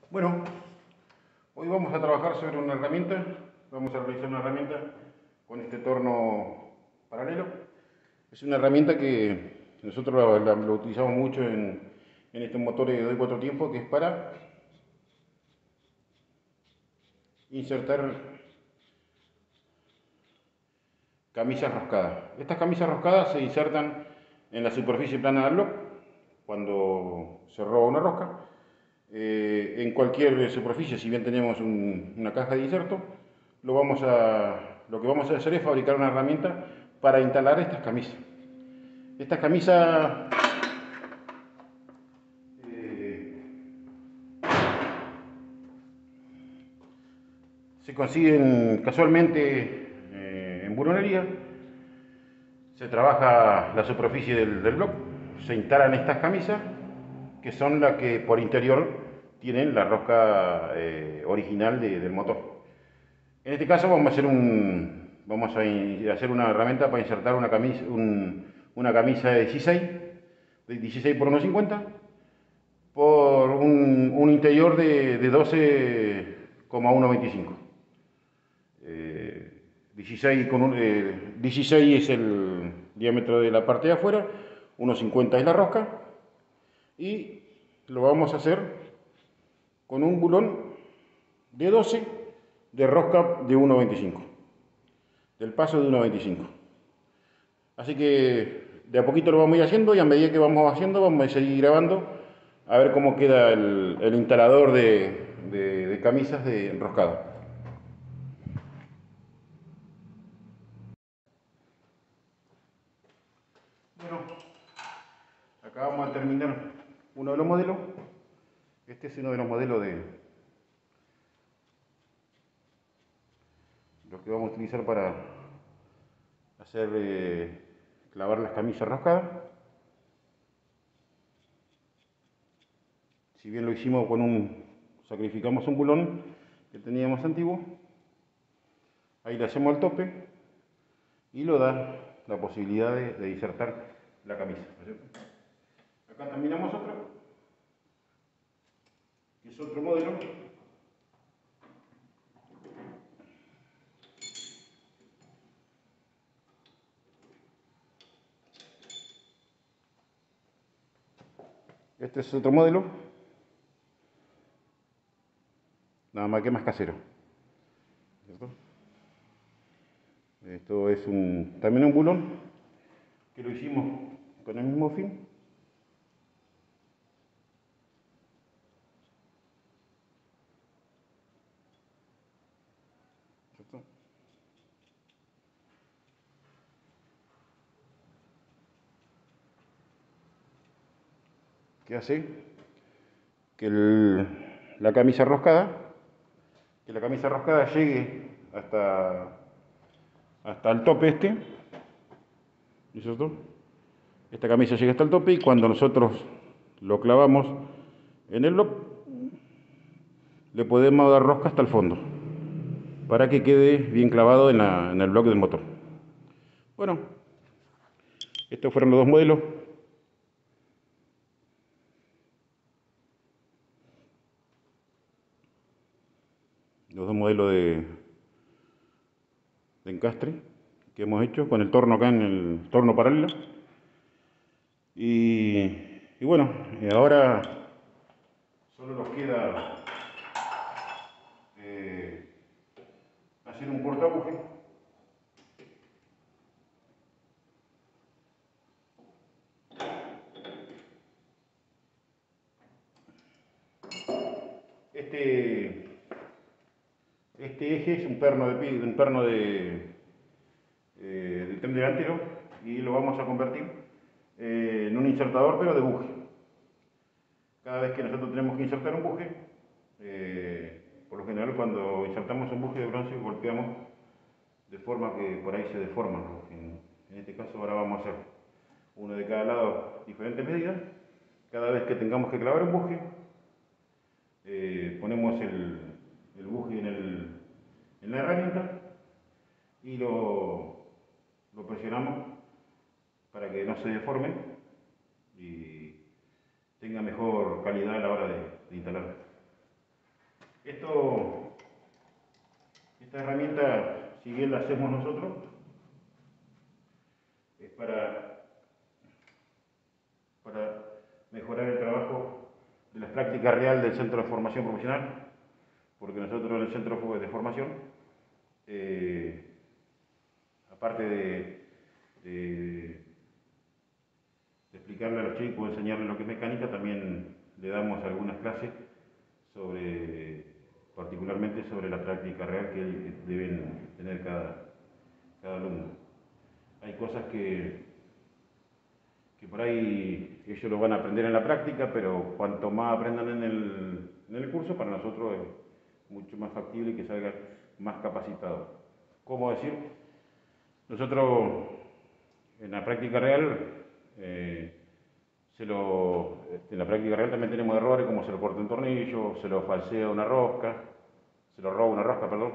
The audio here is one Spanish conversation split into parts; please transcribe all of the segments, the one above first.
Bueno, hoy vamos a trabajar sobre una herramienta, vamos a realizar una herramienta con este torno paralelo. Es una herramienta que nosotros la utilizamos mucho en estos motores de 2 y 4 tiempos, que es para insertar camisas roscadas. Estas camisas roscadas se insertan en la superficie plana del block cuando se roba una rosca. En cualquier superficie, si bien tenemos una caja de inserto, lo que vamos a hacer es fabricar una herramienta para instalar estas camisas. Estas camisas se consiguen casualmente en buronería. Se trabaja la superficie del block, se instalan estas camisas, que son las que por interior tienen la rosca original del motor. En este caso vamos a hacer una herramienta para insertar una camisa de 16 por 1,50 por un interior de 12,125. 16 es el diámetro de la parte de afuera, 1,50 es la rosca, y lo vamos a hacer con un bulón de 12 de rosca de 1,25, del paso de 1,25. Así que de a poquito lo vamos a ir haciendo, y a medida que vamos haciendo vamos a seguir grabando a ver cómo queda el instalador de camisas de enroscado. Bueno, acá vamos a terminar uno de los modelos. Este es uno de los modelos de los que vamos a utilizar para hacer clavar las camisas roscadas. Si bien lo hicimos sacrificamos un bulón que teníamos antiguo, ahí le hacemos el tope y lo da la posibilidad de insertar la camisa, ¿no es cierto? Acá terminamos otro, que es otro modelo. Este es otro modelo, nada más que más casero, ¿cierto? Esto es también un bulón que lo hicimos con el mismo fin. ¿Cierto? Que hace que la camisa roscada, llegue hasta el tope este, ¿no es cierto? Esta camisa llega hasta el tope, y cuando nosotros lo clavamos en el block, le podemos dar rosca hasta el fondo para que quede bien clavado en el bloque del motor. Bueno, estos fueron los dos modelos. Los dos modelos de encastre que hemos hecho con el torno acá en el torno paralelo. Y bueno, ahora solo nos queda hacer un portaempuje. Este eje es un perno del tren delantero, y lo vamos a convertir en un insertador, pero de buje. Cada vez que nosotros tenemos que insertar un buje, por lo general cuando insertamos un buje de bronce golpeamos de forma que por ahí se deforma. En este caso ahora vamos a hacer uno de cada lado, diferentes medidas. Cada vez que tengamos que clavar un buje, ponemos el buje en la herramienta y lo presionamos para que no se deforme y tenga mejor calidad a la hora de instalar. Esta herramienta, si bien la hacemos nosotros, es para mejorar el trabajo de la práctica real del Centro de Formación Profesional, porque nosotros en el Centro de Formación, aparte de explicarle a los chicos, enseñarles lo que es mecánica, también le damos algunas clases particularmente sobre la práctica real que deben tener cada alumno. Hay cosas que por ahí ellos lo van a aprender en la práctica, pero cuanto más aprendan en el curso, para nosotros es mucho más factible que salgan más capacitados. ¿Cómo decir? Nosotros en la práctica real, en la práctica real también tenemos errores como se lo corta un tornillo, se lo falsea una rosca, se lo roba una rosca, perdón.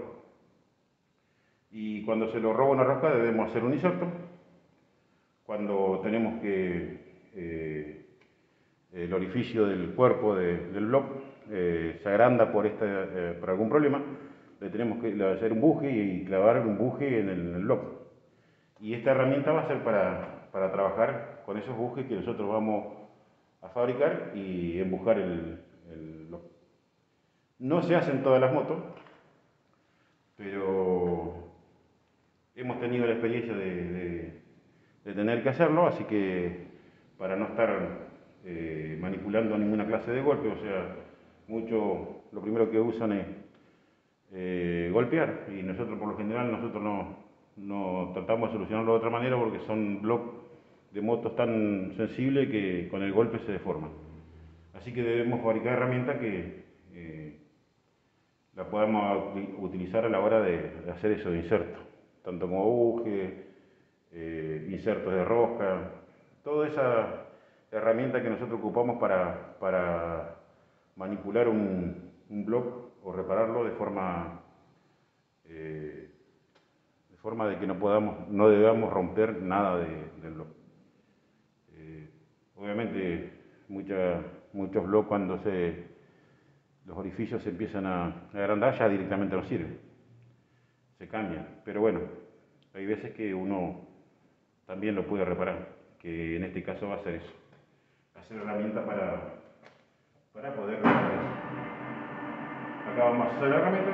Y cuando se lo roba una rosca debemos hacer un inserto. Cuando tenemos que el orificio del cuerpo del block se agranda por algún problema, le tenemos que hacer un buje y clavar un buje en el block. Y esta herramienta va a ser para trabajar con esos bujes que nosotros vamos a fabricar y embujar el block. No se hacen todas las motos, pero hemos tenido la experiencia de tener que hacerlo, así que para no estar manipulando ninguna clase de golpe, o sea, muchos lo primero que usan es golpear, y nosotros por lo general no tratamos de solucionarlo de otra manera porque son bloques de motos tan sensibles que con el golpe se deforman. Así que debemos fabricar herramientas que la podamos utilizar a la hora de hacer esos insertos, tanto como buje, insertos de rosca, toda esa herramienta que nosotros ocupamos para manipular un block o repararlo de forma de que no debamos romper nada del block. Obviamente muchos blocks cuando los orificios se empiezan a agrandar ya directamente no sirven, se cambian, pero bueno, hay veces que uno también lo puede reparar, que en este caso va a ser eso, hacer herramienta para poder reparar eso. Acá vamos a hacer la herramienta.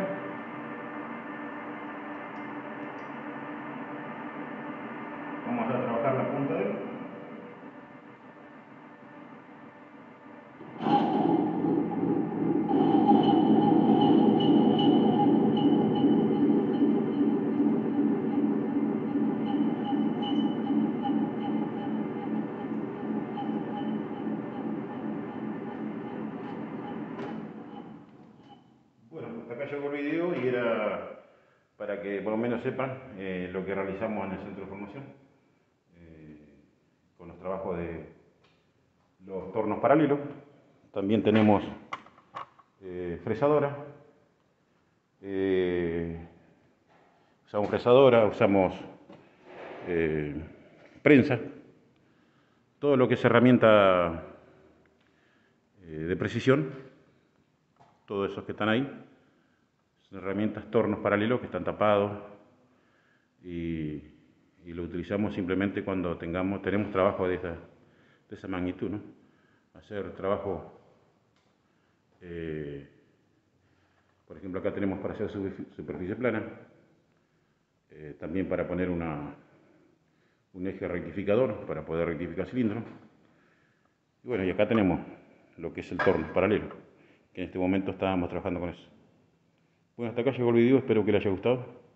Vamos a trabajar la punta de él. Bueno, hasta acá llegó el video y era para que por lo menos sepan lo que realizamos en el centro de formación con los trabajos de los tornos paralelos. También tenemos fresadora, usamos fresadora, usamos prensa, todo lo que es herramienta de precisión, todos esos que están ahí, son herramientas tornos paralelos que están tapados y lo utilizamos simplemente cuando tenemos trabajo de esa magnitud, ¿no? Hacer trabajo, por ejemplo acá tenemos para hacer superficie plana, también para poner un eje rectificador para poder rectificar cilindros. Y bueno, y acá tenemos lo que es el torno paralelo, que en este momento estábamos trabajando con eso. Bueno, hasta acá llegó el video, espero que les haya gustado.